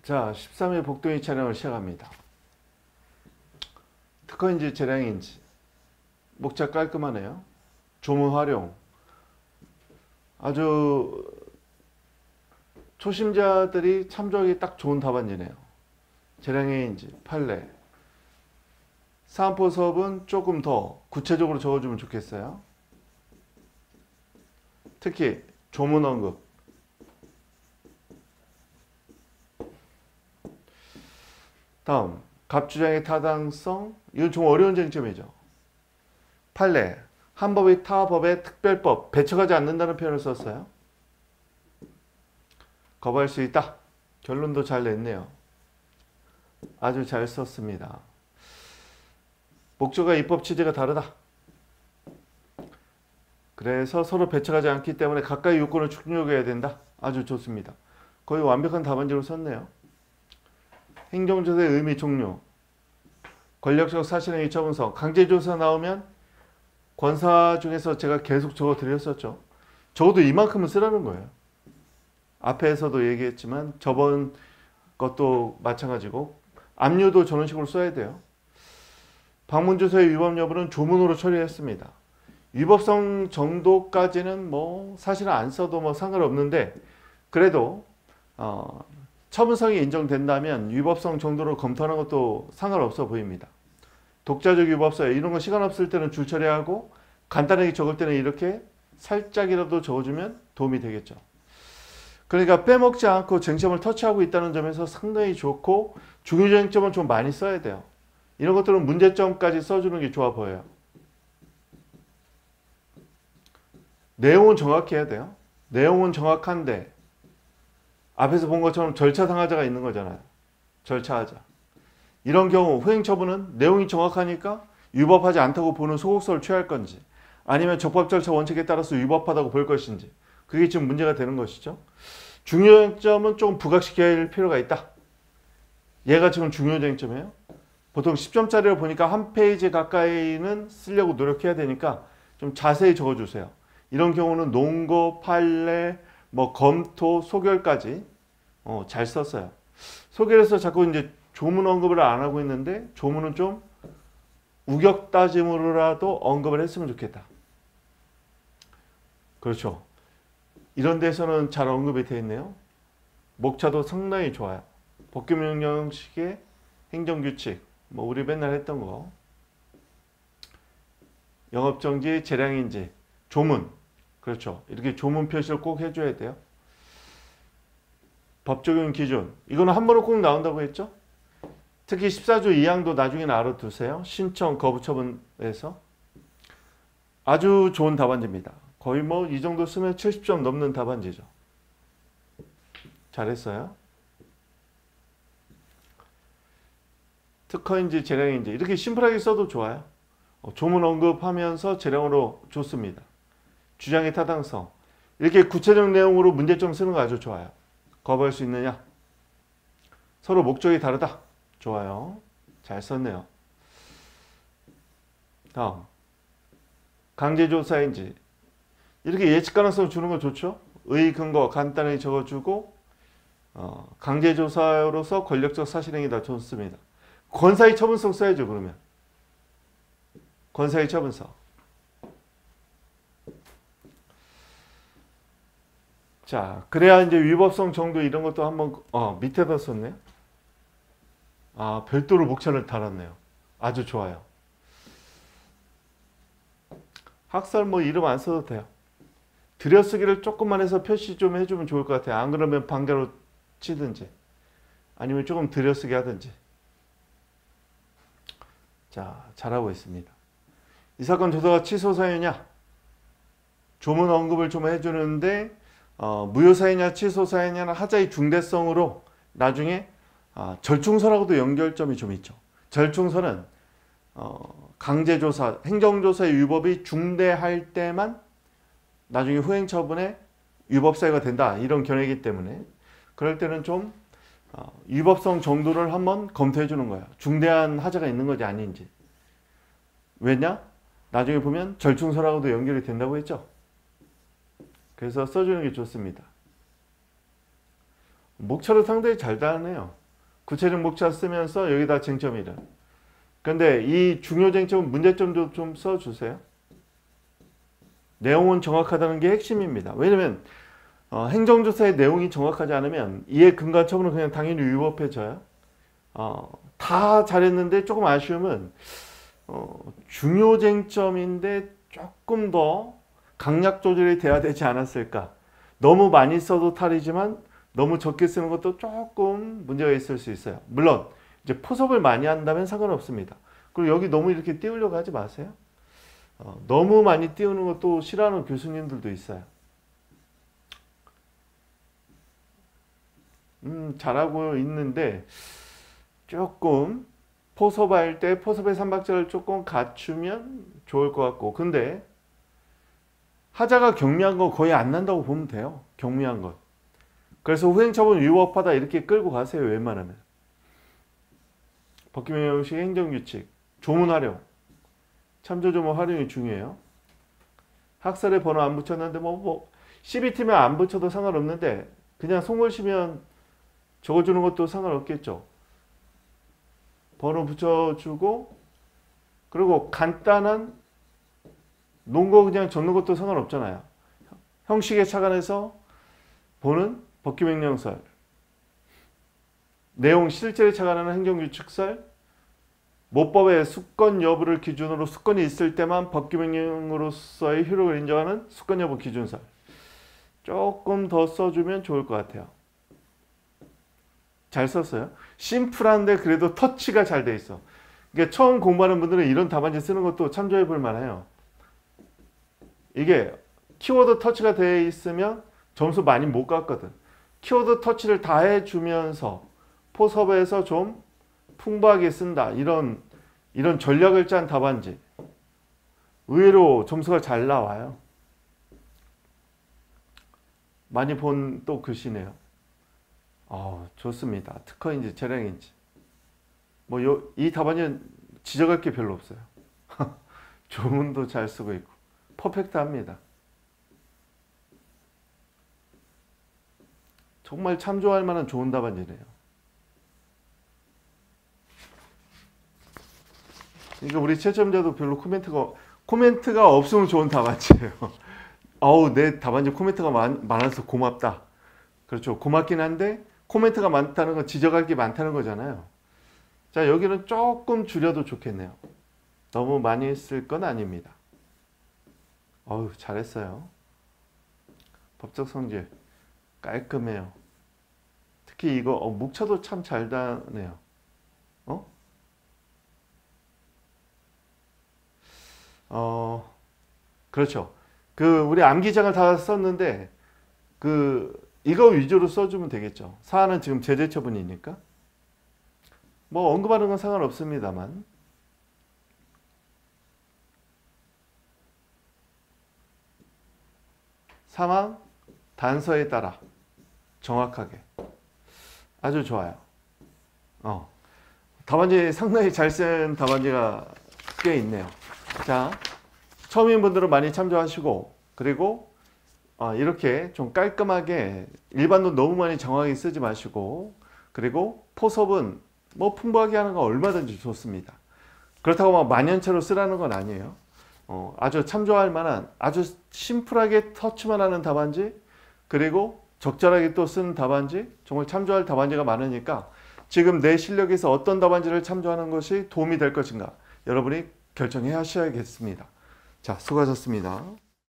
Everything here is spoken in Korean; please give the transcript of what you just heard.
자, 13회 복동이 촬영을 시작합니다. 특허인지 재량인지 목차 깔끔하네요. 조문 활용 아주 초심자들이 참조하기 딱 좋은 답안지네요. 재량인지 판례 사안포 수업은 조금 더 구체적으로 적어주면 좋겠어요. 특히 조문 언급 다음 갑주장의 타당성 이건 좀 어려운 쟁점이죠. 판례 한 법이 타 법의 특별법 배척하지 않는다는 표현을 썼어요. 거부할 수 있다. 결론도 잘 냈네요. 아주 잘 썼습니다. 목적과 입법 취지가 다르다. 그래서 서로 배척하지 않기 때문에 각각의 요건을 충족해야 된다. 아주 좋습니다. 거의 완벽한 답안지로 썼네요. 행정조사의 의미 종료 권력적 사실행위 처분서 강제조사 나오면 권사 중에서 제가 계속 적어 드렸었죠. 적어도 이만큼은 쓰라는 거예요. 앞에서도 얘기했지만 저번 것도 마찬가지고 압류도 저런 식으로 써야 돼요. 방문주소의 위법 여부는 조문으로 처리했습니다. 위법성 정도까지는 뭐 사실은 안 써도 뭐 상관없는데 그래도 처분성이 인정된다면 위법성 정도로 검토하는 것도 상관없어 보입니다. 독자적 위법성 이런 거 시간 없을 때는 줄 처리하고 간단하게 적을 때는 이렇게 살짝이라도 적어주면 도움이 되겠죠. 그러니까 빼먹지 않고 쟁점을 터치하고 있다는 점에서 상당히 좋고 중요 쟁점은 좀 많이 써야 돼요. 이런 것들은 문제점까지 써주는 게 좋아 보여요. 내용은 정확히 해야 돼요. 내용은 정확한데 앞에서 본 것처럼 절차상하자가 있는 거잖아요. 절차하자. 이런 경우 후행처분은 내용이 정확하니까 위법하지 않다고 보는 소극서를 취할 건지 아니면 적법 절차 원칙에 따라서 위법하다고 볼 것인지 그게 지금 문제가 되는 것이죠. 중요쟁점은 조금 부각시켜야 할 필요가 있다. 얘가 지금 중요쟁점이에요. 보통 10점짜리로 보니까 한 페이지 가까이는 쓰려고 노력해야 되니까 좀 자세히 적어주세요. 이런 경우는 논거, 판례, 뭐 검토, 소결까지 잘 썼어요. 소결해서 자꾸 이제 조문 언급을 안 하고 있는데 조문은 좀 우격 따짐으로라도 언급을 했으면 좋겠다. 그렇죠. 이런 데서는 잘 언급이 되어 있네요. 목차도 상당히 좋아요. 법규명령식의 행정규칙 뭐 우리 맨날 했던 거 영업정지, 재량인지, 조문 그렇죠. 이렇게 조문 표시를 꼭 해줘야 돼요. 법적용 기준 이거는 한 번은 꼭 나온다고 했죠. 특히 14조 2항도 나중에 알아두세요. 신청 거부 처분에서 아주 좋은 답안지입니다. 거의 뭐 이 정도 쓰면 70점 넘는 답안지죠. 잘했어요. 특허인지 재량인지 이렇게 심플하게 써도 좋아요. 조문 언급하면서 재량으로 좋습니다. 주장의 타당성 이렇게 구체적 내용으로 문제점 쓰는 거 아주 좋아요. 거부할 수 있느냐? 서로 목적이 다르다. 좋아요. 잘 썼네요. 다음 강제조사인지 이렇게 예측 가능성 주는 거 좋죠. 의 근거 간단히 적어주고 강제조사로서 권력적 사실행위다. 좋습니다. 권사의 처분성 써야죠. 그러면 권사의 처분성 자 그래야 이제 위법성 정도 이런 것도 한번 밑에다 썼네요. 아 별도로 목차를 달았네요. 아주 좋아요. 학설 뭐 이름 안 써도 돼요. 들여쓰기를 조금만 해서 표시 좀 해주면 좋을 것 같아요. 안 그러면 반가로 치든지 아니면 조금 들여쓰기 하든지. 자 잘하고 있습니다. 이 사건 조사가 취소 사유냐 조문 언급을 좀 해주는데 무효 사유냐 취소 사유냐는 하자의 중대성으로 나중에 절충선하고도 연결점이 좀 있죠. 절충선은 강제조사, 행정조사의 위법이 중대할 때만 나중에 후행처분에 위법 사유가 된다. 이런 견해이기 때문에 그럴 때는 좀 위법성 정도를 한번 검토해 주는 거예요. 중대한 하자가 있는 건지 아닌지. 왜냐? 나중에 보면 절충선하고도 연결이 된다고 했죠. 그래서 써주는 게 좋습니다. 목차를 상당히 잘 다하네요. 구체적 목차 쓰면서 여기다 쟁점이를. 근데 이 중요 쟁점 문제점도 좀 써주세요. 내용은 정확하다는 게 핵심입니다. 왜냐면 행정조사의 내용이 정확하지 않으면 이해 근거처분은 그냥 당연히 위법해져요. 다 잘했는데 조금 아쉬움은 중요 쟁점인데 조금 더 강약 조절이 돼야 되지 않았을까. 너무 많이 써도 탈이지만 너무 적게 쓰는 것도 조금 문제가 있을 수 있어요. 물론 이제 포섭을 많이 한다면 상관없습니다. 그리고 여기 너무 이렇게 띄우려고 하지 마세요. 너무 많이 띄우는 것도 싫어하는 교수님들도 있어요. 잘하고 있는데 조금 포섭할 때 포섭의 삼박자를 조금 갖추면 좋을 것 같고, 근데 하자가 경미한 거 거의 안 난다고 보면 돼요. 경미한 것. 그래서 후행처분 위법하다 이렇게 끌고 가세요. 웬만하면. 법규명령식 행정규칙 조문 활용, 참조조문 활용이 중요해요. 학설에 번호 안 붙였는데 뭐 CBT면 안 붙여도 상관없는데 그냥 송글씨면 적어주는 것도 상관없겠죠. 번호 붙여주고 그리고 간단한 논거 그냥 적는 것도 상관없잖아요. 형식에 착안해서 보는 법규명령설, 내용 실제에 착안하는 행정규칙설, 모법의 수권 여부를 기준으로 수권이 있을 때만 법규명령으로서의 효력을 인정하는 수권 여부 기준설. 조금 더 써주면 좋을 것 같아요. 잘 썼어요. 심플한데 그래도 터치가 잘 돼 있어. 그러니까 처음 공부하는 분들은 이런 답안지 쓰는 것도 참조해 볼 만해요. 이게 키워드 터치가 되어 있으면 점수 많이 못 갔거든. 키워드 터치를 다 해주면서 포섭에서 좀 풍부하게 쓴다. 이런 전략을 짠 답안지. 의외로 점수가 잘 나와요. 많이 본 또 글씨네요. 좋습니다. 특허인지 재량인지. 이 답안지는 지적할 게 별로 없어요. 조문도 잘 쓰고 있고. 퍼펙트합니다. 정말 참조할 만한 좋은 답안지네요. 그러니까 우리 채점자도 별로 코멘트가 없으면 좋은 답안지예요. 내 답안지 코멘트가 많아서 고맙다. 그렇죠. 고맙긴 한데 코멘트가 많다는 건 지적할 게 많다는 거잖아요. 자, 여기는 조금 줄여도 좋겠네요. 너무 많이 쓸 건 아닙니다. 잘했어요. 법적 성질 깔끔해요. 특히 이거 목차도 참 잘 다네요. 그렇죠. 우리 암기장을 다 썼는데 이거 위주로 써주면 되겠죠. 사안은 지금 제재 처분이니까 언급하는 건 상관없습니다만 상황 단서에 따라 정확하게 아주 좋아요. 답안지 상당히 잘 쓴 답안지가 꽤 있네요. 자, 처음인 분들은 많이 참조하시고 그리고 이렇게 좀 깔끔하게 일반론 너무 많이 정확하게 쓰지 마시고 그리고 포섭은 풍부하게 하는 건 얼마든지 좋습니다. 그렇다고 막 만연체로 쓰라는 건 아니에요. 아주 참조할 만한 아주 심플하게 터치만 하는 답안지 그리고 적절하게 또 쓴 답안지 정말 참조할 답안지가 많으니까 지금 내 실력에서 어떤 답안지를 참조하는 것이 도움이 될 것인가 여러분이 결정해 하셔야겠습니다. 자, 수고하셨습니다.